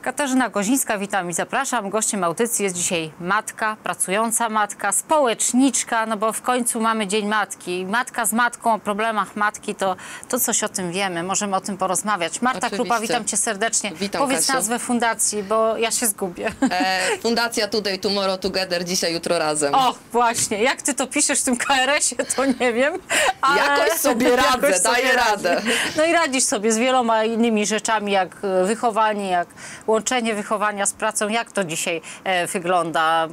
Katarzyna Kozińska, witam i zapraszam. Gościem audycji jest dzisiaj matka, pracująca matka, społeczniczka, no bo w końcu mamy Dzień Matki. Matka z matką, o problemach matki, to coś o tym wiemy, możemy o tym porozmawiać. Marta Krupa, witam cię serdecznie. Witam, Powiedz Kasiu. Nazwę fundacji, bo ja się zgubię. Fundacja Today, Tomorrow Together, dzisiaj, jutro razem. O, właśnie. Jak ty to piszesz w tym KRS-ie, to nie wiem. Ale Jakoś sobie radzę, daję radę. No i radzisz sobie z wieloma innymi rzeczami, jak wychowanie, jak łączenie wychowania z pracą. Jak to dzisiaj wygląda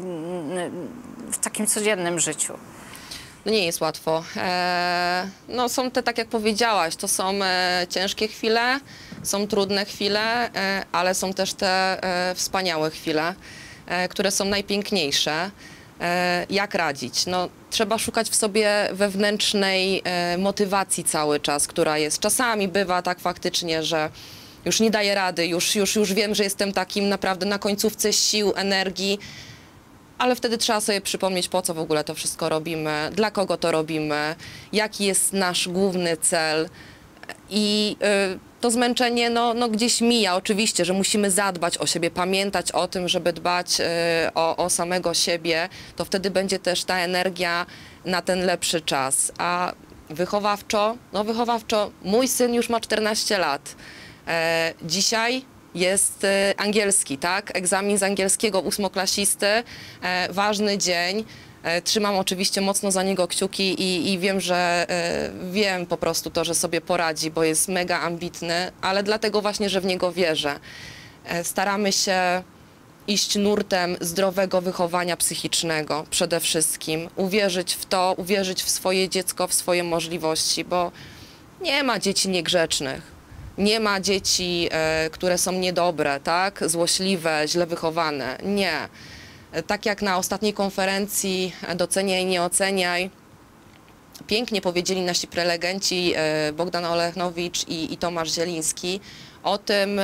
w takim codziennym życiu? No nie jest łatwo. No są te, tak jak powiedziałaś, to są ciężkie chwile, są trudne chwile, ale są też te wspaniałe chwile, które są najpiękniejsze. Jak radzić? No, trzeba szukać w sobie wewnętrznej motywacji cały czas, która jest. Czasami bywa tak faktycznie, że już nie daję rady, już wiem, że jestem takim naprawdę na końcówce sił, energii, ale wtedy trzeba sobie przypomnieć, po co w ogóle to wszystko robimy, dla kogo to robimy, jaki jest nasz główny cel. I to zmęczenie no gdzieś mija, oczywiście, że musimy zadbać o siebie, pamiętać o tym, żeby dbać o samego siebie, to wtedy będzie też ta energia na ten lepszy czas. A wychowawczo, no wychowawczo, mój syn już ma 14 lat. Dzisiaj jest angielski, tak? Egzamin z angielskiego ósmoklasisty, ważny dzień. Trzymam oczywiście mocno za niego kciuki i wiem, że wiem po prostu to, że sobie poradzi, bo jest mega ambitny, ale dlatego właśnie, że w niego wierzę. Staramy się iść nurtem zdrowego wychowania psychicznego przede wszystkim. Uwierzyć w to, uwierzyć w swoje dziecko, w swoje możliwości, bo nie ma dzieci niegrzecznych. Nie ma dzieci, które są niedobre, tak? Złośliwe, źle wychowane. Nie. Tak jak na ostatniej konferencji Doceniaj, nie oceniaj, pięknie powiedzieli nasi prelegenci Bogdan Olechnowicz i Tomasz Zieliński o tym,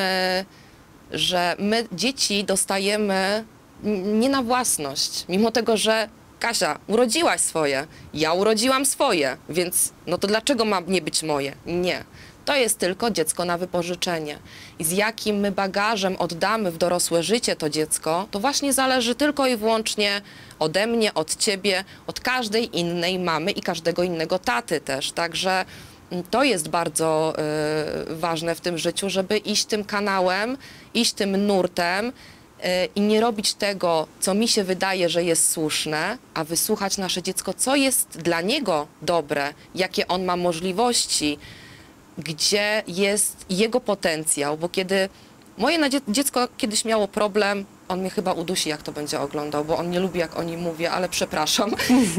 że my dzieci dostajemy nie na własność, mimo tego, że Kasia, urodziłaś swoje, ja urodziłam swoje, więc no to dlaczego ma nie być moje? Nie. To jest tylko dziecko na wypożyczenie. I z jakim my bagażem oddamy w dorosłe życie to dziecko, to właśnie zależy tylko i wyłącznie ode mnie, od ciebie, od każdej innej mamy i każdego innego taty też. Także to jest bardzo ważne w tym życiu, żeby iść tym kanałem, iść tym nurtem i nie robić tego, co mi się wydaje, że jest słuszne, a wysłuchać nasze dziecko, co jest dla niego dobre, jakie on ma możliwości, gdzie jest jego potencjał, bo kiedy moje dziecko kiedyś miało problem, on mnie chyba udusi, jak to będzie oglądał, bo on nie lubi, jak o nim mówię, ale przepraszam,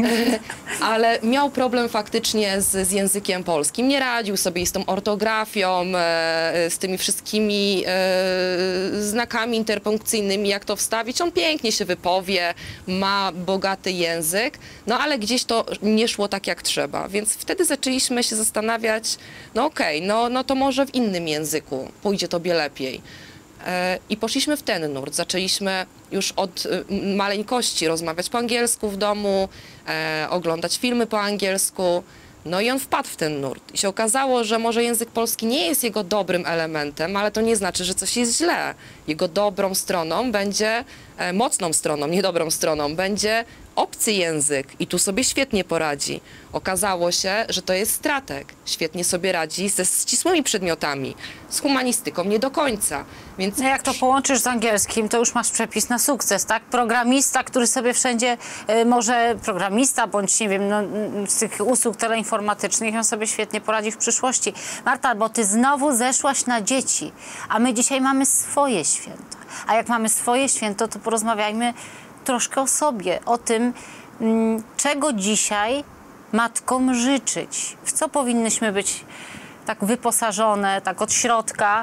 ale miał problem faktycznie z językiem polskim, nie radził sobie z tą ortografią, z tymi wszystkimi znakami interpunkcyjnymi, jak to wstawić, on pięknie się wypowie, ma bogaty język, no ale gdzieś to nie szło tak, jak trzeba, więc wtedy zaczęliśmy się zastanawiać, no okej, no to może w innym języku pójdzie tobie lepiej. I poszliśmy w ten nurt. Zaczęliśmy już od maleńkości rozmawiać po angielsku w domu, oglądać filmy po angielsku. No i on wpadł w ten nurt. I się okazało, że może język polski nie jest jego dobrym elementem, ale to nie znaczy, że coś jest źle. Jego dobrą stroną będzie, mocną stroną, nie dobrą stroną, będzie obcy język i tu sobie świetnie poradzi. Okazało się, że to jest strateg. Świetnie sobie radzi ze ścisłymi przedmiotami, z humanistyką nie do końca. Więc no jak to połączysz z angielskim, to już masz przepis na sukces, tak? Programista, który sobie wszędzie może, programista bądź nie wiem, no, z tych usług teleinformatycznych, on sobie świetnie poradzi w przyszłości. Marta, bo ty znowu zeszłaś na dzieci, a my dzisiaj mamy swoje święto. A jak mamy swoje święto, to porozmawiajmy troszkę o sobie, o tym, czego dzisiaj matkom życzyć. W co powinnyśmy być tak wyposażone, tak od środka,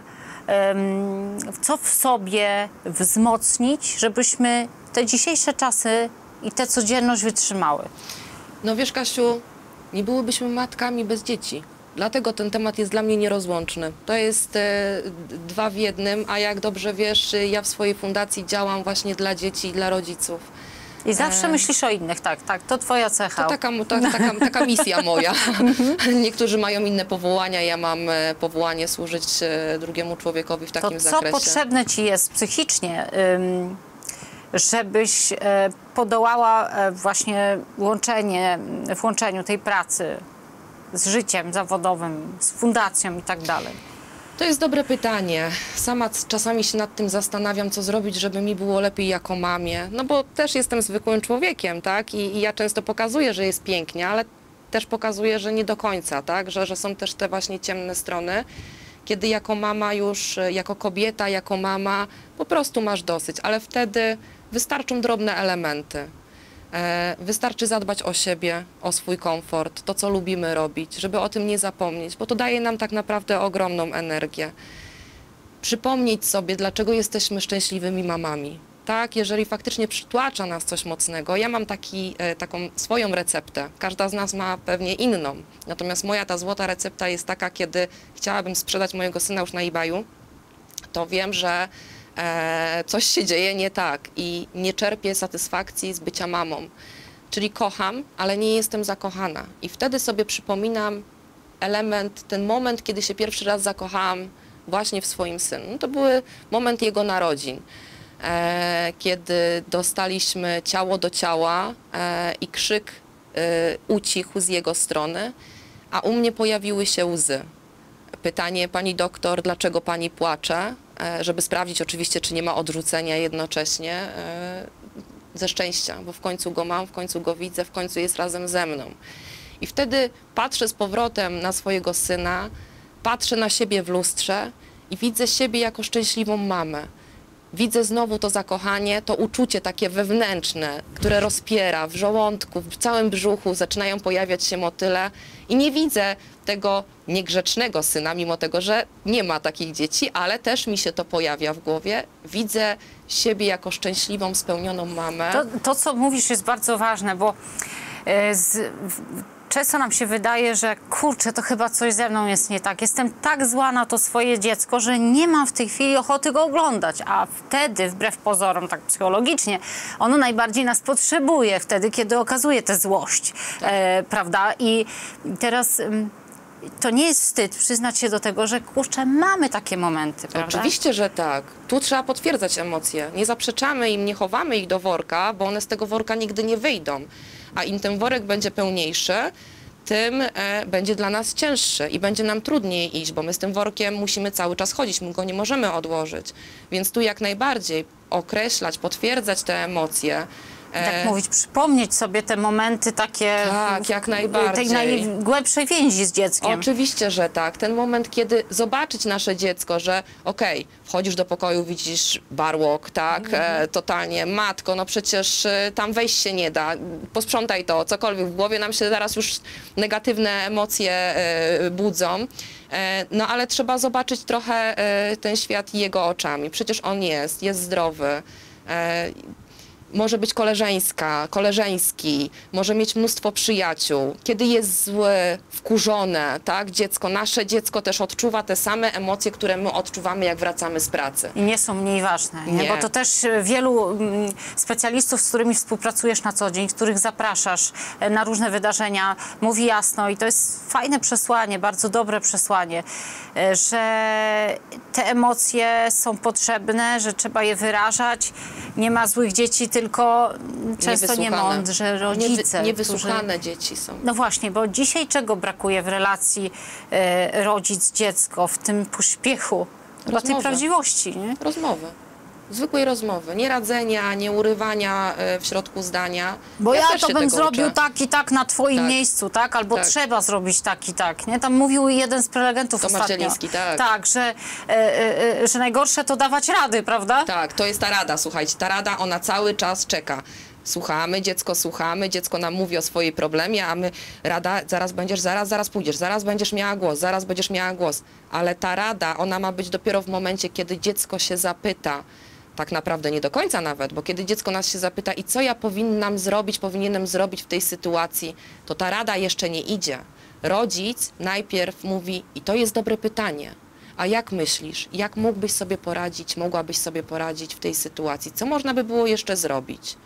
co w sobie wzmocnić, żebyśmy te dzisiejsze czasy i tę codzienność wytrzymały. no wiesz, Kasiu, nie byłybyśmy matkami bez dzieci. Dlatego ten temat jest dla mnie nierozłączny. To jest dwa w jednym, a jak dobrze wiesz, ja w swojej fundacji działam właśnie dla dzieci i dla rodziców. I zawsze myślisz o innych, tak, to twoja cecha. To taka misja moja. Niektórzy mają inne powołania, ja mam powołanie służyć drugiemu człowiekowi w takim zakresie. Co potrzebne ci jest psychicznie, żebyś podołała właśnie włączeniu tej pracy z życiem zawodowym, z fundacją i tak dalej? To jest dobre pytanie. Sama czasami się nad tym zastanawiam, co zrobić, żeby mi było lepiej jako mamie. No bo też jestem zwykłym człowiekiem, tak? I ja często pokazuję, że jest pięknie, ale też pokazuję, że nie do końca, tak? Że są też te właśnie ciemne strony, kiedy jako mama już, jako kobieta, jako mama po prostu masz dosyć, ale wtedy wystarczą drobne elementy. Wystarczy zadbać o siebie, o swój komfort, to co lubimy robić, żeby o tym nie zapomnieć, bo to daje nam tak naprawdę ogromną energię. Przypomnieć sobie, dlaczego jesteśmy szczęśliwymi mamami. Tak, jeżeli faktycznie przytłacza nas coś mocnego, ja mam taką swoją receptę, każda z nas ma pewnie inną, natomiast moja ta złota recepta jest taka, kiedy chciałabym sprzedać mojego syna już na eBayu, to wiem, że coś się dzieje nie tak i nie czerpię satysfakcji z bycia mamą. Czyli kocham, ale nie jestem zakochana. I wtedy sobie przypominam ten moment, kiedy się pierwszy raz zakochałam właśnie w swoim synu. To był moment jego narodzin, kiedy dostaliśmy ciało do ciała i krzyk ucichł z jego strony, a u mnie pojawiły się łzy. Pytanie, pani doktor, dlaczego pani płacze? Żeby sprawdzić oczywiście, czy nie ma odrzucenia jednocześnie ze szczęścia, bo w końcu go mam, w końcu go widzę, w końcu jest razem ze mną. I wtedy patrzę z powrotem na swojego syna, patrzę na siebie w lustrze i widzę siebie jako szczęśliwą mamę. Widzę znowu to zakochanie, to uczucie takie wewnętrzne, które rozpiera w żołądku, w całym brzuchu, zaczynają pojawiać się motyle i nie widzę tego niegrzecznego syna, mimo tego, że nie ma takich dzieci, ale też mi się to pojawia w głowie. Widzę siebie jako szczęśliwą, spełnioną mamę. To co mówisz, jest bardzo ważne, bo często nam się wydaje, że kurczę, to chyba coś ze mną jest nie tak. Jestem tak zła na to swoje dziecko, że nie mam w tej chwili ochoty go oglądać. A wtedy, wbrew pozorom, tak psychologicznie, ono najbardziej nas potrzebuje. Wtedy, kiedy okazuje tę złość. Tak. Prawda? I teraz to nie jest wstyd przyznać się do tego, że kurczę, mamy takie momenty, prawda? Oczywiście, że tak. Tu trzeba potwierdzać emocje. Nie zaprzeczamy im, nie chowamy ich do worka, bo one z tego worka nigdy nie wyjdą. A im ten worek będzie pełniejszy, tym będzie dla nas cięższy i będzie nam trudniej iść, bo my z tym workiem musimy cały czas chodzić, my go nie możemy odłożyć. Więc tu jak najbardziej określać, potwierdzać te emocje. Tak mówić, przypomnieć sobie te momenty takie, tak, jak najbardziej. Tej najgłębszej więzi z dzieckiem. Oczywiście, że tak. Ten moment, kiedy zobaczyć nasze dziecko, że okej, wchodzisz do pokoju, widzisz barłok, tak, totalnie, matko, no przecież tam wejść się nie da, posprzątaj to, cokolwiek w głowie nam się zaraz już negatywne emocje budzą. No ale trzeba zobaczyć trochę ten świat jego oczami. Przecież on jest zdrowy. Może być koleżeńska, koleżeński, może mieć mnóstwo przyjaciół. Kiedy jest zły, wkurzone, tak, dziecko, nasze dziecko też odczuwa te same emocje, które my odczuwamy, jak wracamy z pracy. I nie są mniej ważne, nie? Bo to też wielu specjalistów, z którymi współpracujesz na co dzień, których zapraszasz na różne wydarzenia, mówi jasno i to jest fajne przesłanie, bardzo dobre przesłanie, że te emocje są potrzebne, że trzeba je wyrażać. Nie ma złych dzieci, tylko często niemądrzy rodzice. Niewysłuchane dzieci są. No właśnie, bo dzisiaj czego brakuje w relacji rodzic-dziecko, w tym pośpiechu? Chyba tej prawdziwości, nie? Rozmowy. Zwykłej rozmowy. Nie radzenia, nie urywania w środku zdania. Bo ja to bym zrobił tak i tak na twoim miejscu, tak? Albo tak. Trzeba zrobić tak i tak, nie? Tam mówił jeden z prelegentów Tomasz ostatnio. Zieliński, tak. Tak, że najgorsze to dawać rady, prawda? Tak, to jest ta rada, słuchajcie. Ta rada, ona cały czas czeka. Słuchamy, dziecko nam mówi o swojej problemie, a my rada, zaraz pójdziesz, zaraz będziesz miała głos. Ale ta rada, ona ma być dopiero w momencie, kiedy dziecko się zapyta, tak naprawdę nie do końca nawet, bo kiedy dziecko nas się zapyta i co ja powinienem zrobić w tej sytuacji, to ta rada jeszcze nie idzie. Rodzic najpierw mówi, i to jest dobre pytanie, a jak myślisz, jak mogłabyś sobie poradzić w tej sytuacji, co można by było jeszcze zrobić?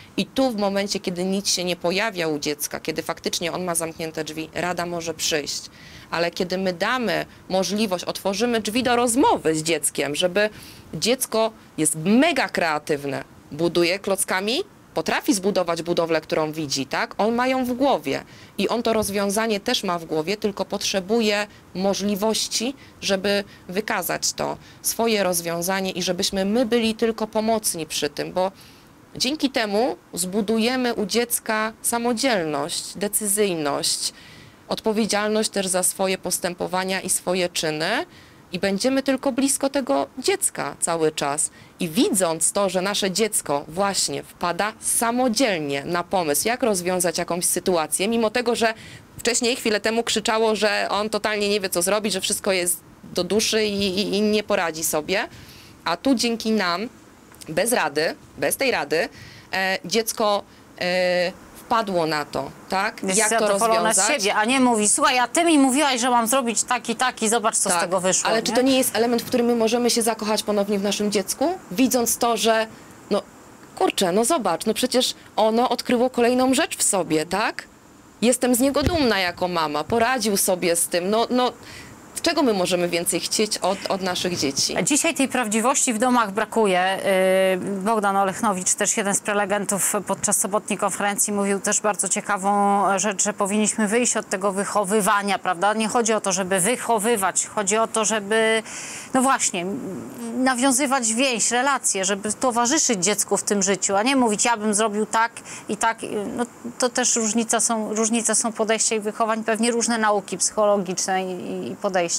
I tu w momencie, kiedy nic się nie pojawia u dziecka, kiedy faktycznie on ma zamknięte drzwi, rada może przyjść. Ale kiedy my damy możliwość, otworzymy drzwi do rozmowy z dzieckiem, żeby dziecko jest mega kreatywne, buduje klockami, potrafi zbudować budowlę, którą widzi, tak? On ma ją w głowie i on to rozwiązanie też ma w głowie, tylko potrzebuje możliwości, żeby wykazać to swoje rozwiązanie i żebyśmy my byli tylko pomocni przy tym, bo dzięki temu zbudujemy u dziecka samodzielność, decyzyjność, odpowiedzialność też za swoje postępowania i swoje czyny i będziemy tylko blisko tego dziecka cały czas. I widząc to, że nasze dziecko właśnie wpada samodzielnie na pomysł, jak rozwiązać jakąś sytuację, mimo tego, że wcześniej, chwilę temu krzyczało, że on totalnie nie wie, co zrobić, że wszystko jest do duszy i nie poradzi sobie, a tu dzięki nam, bez rady, bez tej rady, dziecko wpadło na to, tak? Jest Jak to zadowolona rozwiązać? z siebie, a nie mówi, słuchaj, a ty mi mówiłaś, że mam zrobić tak i zobacz, co z Tak, tego wyszło. ale czy to nie jest element, w którym my możemy się zakochać ponownie w naszym dziecku? Widząc to, że no kurczę, no zobacz, no przecież ono odkryło kolejną rzecz w sobie, tak? Jestem z niego dumna jako mama, poradził sobie z tym, no czego my możemy więcej chcieć od naszych dzieci? Dzisiaj tej prawdziwości w domach brakuje. Bogdan Olechnowicz, też jeden z prelegentów podczas sobotniej konferencji, mówił też bardzo ciekawą rzecz, że powinniśmy wyjść od tego wychowywania, prawda? Nie chodzi o to, żeby wychowywać, chodzi o to, żeby, no właśnie, nawiązywać więź, relacje, żeby towarzyszyć dziecku w tym życiu, a nie mówić, ja bym zrobił tak i tak. No, to też różnice są podejścia i wychowań, pewnie różne nauki psychologiczne i podejścia.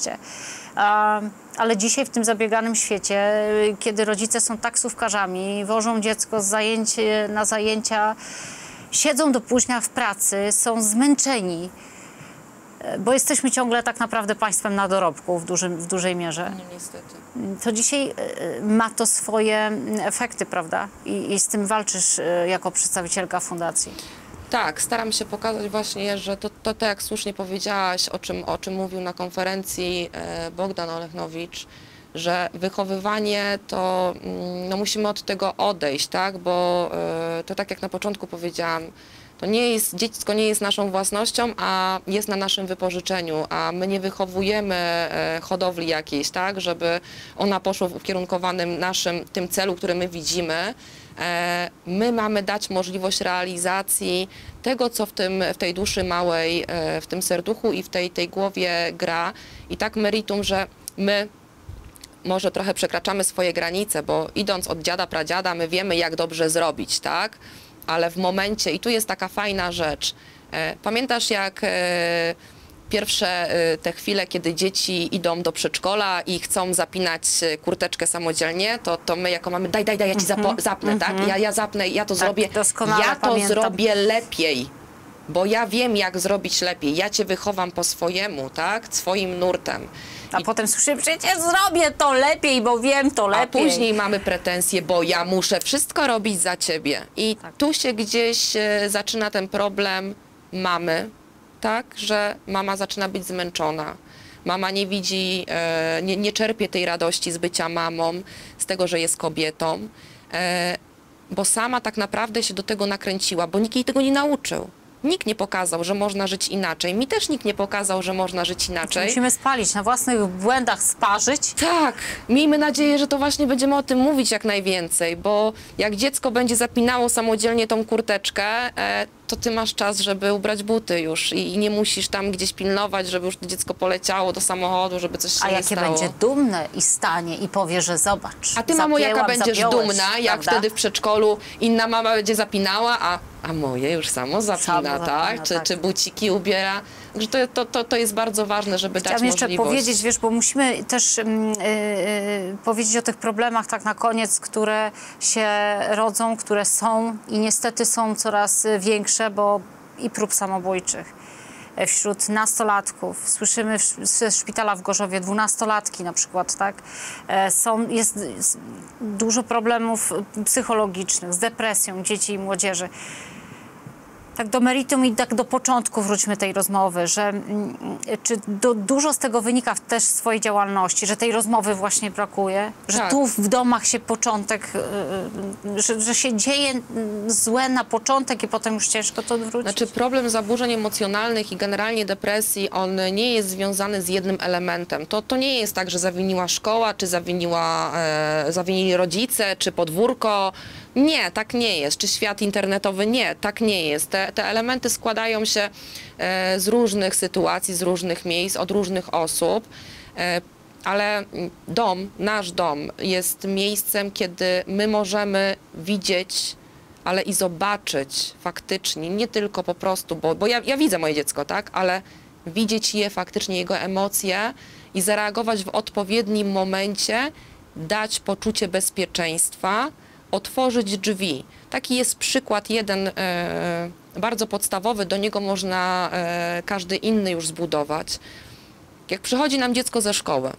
Ale dzisiaj w tym zabieganym świecie, kiedy rodzice są taksówkarzami, wożą dziecko na zajęcia, siedzą do późna w pracy, są zmęczeni, bo jesteśmy ciągle tak naprawdę państwem na dorobku w dużej mierze. No niestety. To dzisiaj ma to swoje efekty, prawda? I z tym walczysz jako przedstawicielka fundacji. Tak, staram się pokazać właśnie, że to jak słusznie powiedziałaś, o czym mówił na konferencji Bogdan Olechnowicz, że wychowywanie to, no musimy od tego odejść, tak, bo to tak jak na początku powiedziałam, to dziecko nie jest naszą własnością, a jest na naszym wypożyczeniu, a my nie wychowujemy hodowli jakiejś, tak, żeby ona poszła w ukierunkowanym tym celu, który my widzimy. My mamy dać możliwość realizacji tego, co w tej duszy małej, w tym serduchu i w tej głowie gra. I tak meritum, że my może trochę przekraczamy swoje granice, bo idąc od dziada, pradziada, my wiemy, jak dobrze zrobić, tak? Ale w momencie, i tu jest taka fajna rzecz, pamiętasz jak pierwsze te chwile, kiedy dzieci idą do przedszkola i chcą zapinać kurteczkę samodzielnie, to my jako mamy, daj, ja ci zapnę, tak? Ja zapnę, ja to zrobię, ja to zrobię lepiej, bo ja wiem, jak zrobić lepiej, ja cię wychowam po swojemu, tak? Swoim nurtem. A potem słyszymy, przecież zrobię to lepiej, bo wiem to lepiej. A później mamy pretensje, bo ja muszę wszystko robić za ciebie. I tu się gdzieś zaczyna ten problem mamy, tak, że mama zaczyna być zmęczona. Mama nie widzi, nie czerpie tej radości z bycia mamą, z tego, że jest kobietą, bo sama tak naprawdę się do tego nakręciła, bo nikt jej tego nie nauczył. Nikt nie pokazał, że można żyć inaczej. Mi też nikt nie pokazał, że można żyć inaczej. Musimy spalić, na własnych błędach sparzyć. Tak, miejmy nadzieję, że to właśnie będziemy o tym mówić jak najwięcej, bo jak dziecko będzie zapinało samodzielnie tą kurteczkę, to ty masz czas, żeby ubrać buty już i nie musisz tam gdzieś pilnować, żeby już to dziecko poleciało do samochodu, żeby coś się nie stało. A jakie będzie dumne i stanie i powie, że zobacz. A ty, mamo, jaka będziesz dumna, jak prawda? wtedy w przedszkolu inna mama będzie zapinała, a moje już samo zapina, tak? Czy buciki ubiera. Także to jest bardzo ważne, żeby dać możliwość. Chciałam jeszcze powiedzieć, wiesz, bo musimy też powiedzieć o tych problemach tak na koniec, które się rodzą, które są i niestety są coraz większe, bo i prób samobójczych wśród nastolatków. Słyszymy ze szpitala w Gorzowie 12-latki na przykład, tak? Jest dużo problemów psychologicznych z depresją dzieci i młodzieży. Tak do meritum i tak do początku wróćmy tej rozmowy, że czy dużo z tego wynika też z swojej działalności, że tej rozmowy właśnie brakuje, że Tak. tu w domach się początek, że się dzieje złe na początek i potem już ciężko to odwrócić? Znaczy problem zaburzeń emocjonalnych i generalnie depresji, on nie jest związany z jednym elementem. To nie jest tak, że zawiniła szkoła, czy zawinili rodzice, czy podwórko. Nie, tak nie jest. Czy świat internetowy? Nie, tak nie jest. Te elementy składają się z różnych sytuacji, z różnych miejsc, od różnych osób. Ale nasz dom jest miejscem, kiedy my możemy widzieć, ale i zobaczyć faktycznie, nie tylko po prostu, bo ja widzę moje dziecko, tak, ale widzieć je faktycznie, jego emocje i zareagować w odpowiednim momencie, dać poczucie bezpieczeństwa, otworzyć drzwi. Taki jest przykład jeden bardzo podstawowy, do niego można każdy inny już zbudować. Jak przychodzi nam dziecko ze szkoły,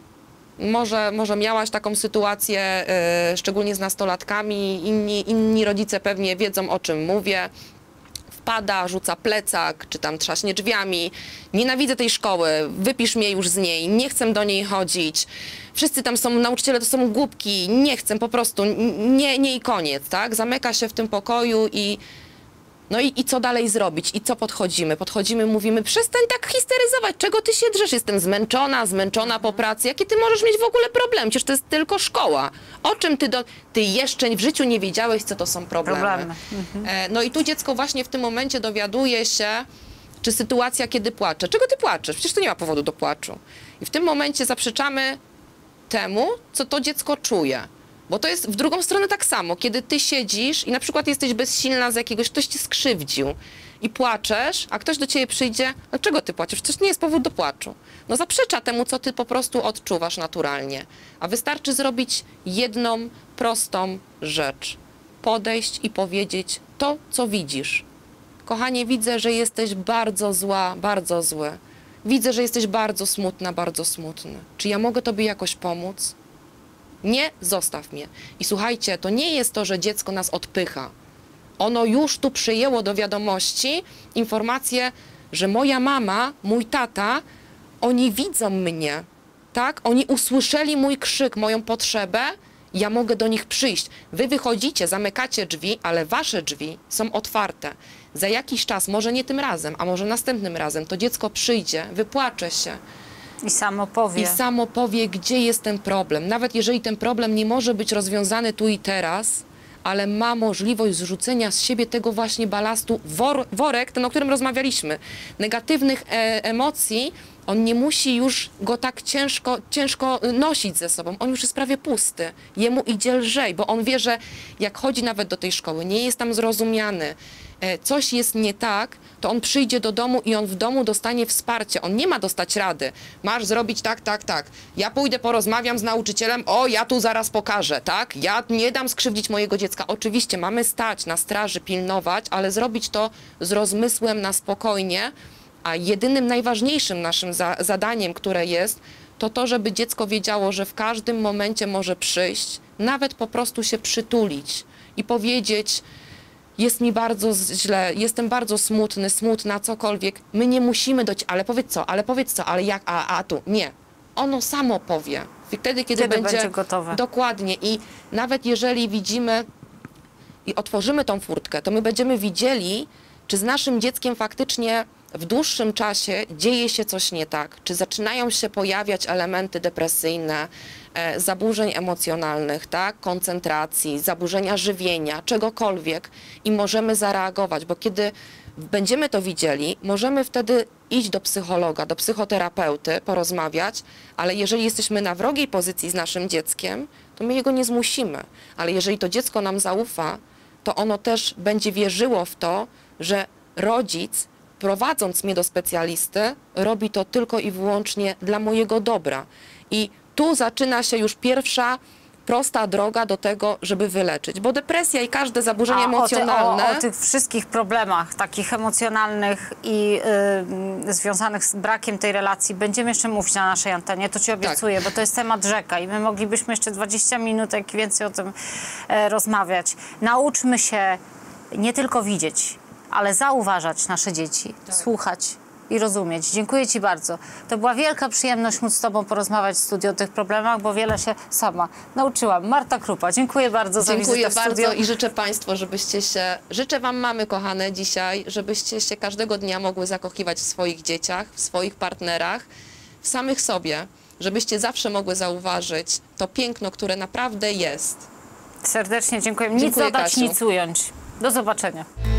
może miałaś taką sytuację, szczególnie z nastolatkami, inni rodzice pewnie wiedzą, o czym mówię. Wpada, rzuca plecak, czy tam trzaśnie drzwiami. Nienawidzę tej szkoły, wypisz mnie już z niej, nie chcę do niej chodzić. Wszyscy tam są, nauczyciele to są głupki, nie chcę po prostu, nie i koniec, tak? Zamyka się w tym pokoju i no i co dalej zrobić? I co podchodzimy? Mówimy, przestań tak histeryzować, czego ty się drzesz? Jestem zmęczona po pracy. Jaki ty możesz mieć w ogóle problem? Przecież to jest tylko szkoła. O czym ty jeszcze w życiu nie wiedziałeś, co to są problemy? No i tu dziecko właśnie w tym momencie dowiaduje się, czy sytuacja, kiedy płacze. Czego ty płaczesz? Przecież to nie ma powodu do płaczu. I w tym momencie zaprzeczamy temu, co to dziecko czuje. Bo to jest w drugą stronę tak samo, kiedy ty siedzisz i na przykład jesteś bezsilna z jakiegoś, ktoś cię skrzywdził i płaczesz, a ktoś do ciebie przyjdzie, dlaczego ty płaczesz? Przecież nie jest powód do płaczu. No zaprzecza temu, co ty po prostu odczuwasz naturalnie. A wystarczy zrobić jedną prostą rzecz. Podejść i powiedzieć to, co widzisz. Kochanie, widzę, że jesteś bardzo zła, bardzo zły. Widzę, że jesteś bardzo smutna, bardzo smutny. Czy ja mogę tobie jakoś pomóc? Nie, zostaw mnie. I słuchajcie, to nie jest to, że dziecko nas odpycha. Ono już tu przyjęło do wiadomości informację, że moja mama, mój tata, oni widzą mnie, tak? Oni usłyszeli mój krzyk, moją potrzebę, ja mogę do nich przyjść. Wy wychodzicie, zamykacie drzwi, ale wasze drzwi są otwarte. Za jakiś czas, może nie tym razem, a może następnym razem, to dziecko przyjdzie, wypłacze się. I samo powie, gdzie jest ten problem. Nawet jeżeli ten problem nie może być rozwiązany tu i teraz, ale ma możliwość zrzucenia z siebie tego właśnie balastu, worek, ten, o którym rozmawialiśmy, negatywnych emocji, on nie musi już go tak ciężko nosić ze sobą. On już jest prawie pusty. Jemu idzie lżej, bo on wie, że jak chodzi nawet do tej szkoły, nie jest tam zrozumiany, coś jest nie tak, to on przyjdzie do domu i on w domu dostanie wsparcie. On nie ma dostać rady. Masz zrobić tak, tak, tak. Ja pójdę, porozmawiam z nauczycielem, ja tu zaraz pokażę, tak? Ja nie dam skrzywdzić mojego dziecka. Oczywiście mamy stać na straży, pilnować, ale zrobić to z rozmysłem na spokojnie, a jedynym najważniejszym naszym zadaniem, które jest, to, żeby dziecko wiedziało, że w każdym momencie może przyjść, nawet po prostu się przytulić i powiedzieć: jest mi bardzo źle, jestem bardzo smutna, cokolwiek. My nie musimy ale powiedz co, ale jak, a tu. Nie. Ono samo powie. Wtedy, kiedy będzie gotowe. Dokładnie. I nawet jeżeli widzimy i otworzymy tą furtkę, to my będziemy widzieli, czy z naszym dzieckiem faktycznie w dłuższym czasie dzieje się coś nie tak, czy zaczynają się pojawiać elementy depresyjne, zaburzeń emocjonalnych, tak? Koncentracji, zaburzenia żywienia, czegokolwiek i możemy zareagować, bo kiedy będziemy to widzieli, możemy wtedy iść do psychologa, do psychoterapeuty, porozmawiać, ale jeżeli jesteśmy na wrogiej pozycji z naszym dzieckiem, to my jego nie zmusimy, ale jeżeli to dziecko nam zaufa, to ono też będzie wierzyło w to, że rodzic, prowadząc mnie do specjalisty, robi to tylko i wyłącznie dla mojego dobra. I tu zaczyna się już pierwsza prosta droga do tego, żeby wyleczyć, bo depresja i każde zaburzenie emocjonalne... O tych wszystkich problemach takich emocjonalnych i związanych z brakiem tej relacji będziemy jeszcze mówić na naszej antenie, to ci obiecuję, bo to jest temat rzeka i my moglibyśmy jeszcze 20 minutek więcej o tym rozmawiać. Nauczmy się nie tylko widzieć, ale zauważać nasze dzieci, słuchać i rozumieć. Dziękuję Ci bardzo. To była wielka przyjemność móc z Tobą porozmawiać w studiu o tych problemach, bo wiele się sama nauczyłam. Marta Krupa, dziękuję bardzo za wizytę w studiu. Bardzo i życzę Państwu, życzę Wam, mamy kochane, dzisiaj, żebyście się każdego dnia mogły zakochiwać w swoich dzieciach, w swoich partnerach, w samych sobie, żebyście zawsze mogły zauważyć to piękno, które naprawdę jest. Serdecznie dziękuję. Nic Dziękuję, dodać, Kasiu. nic ująć. Do zobaczenia.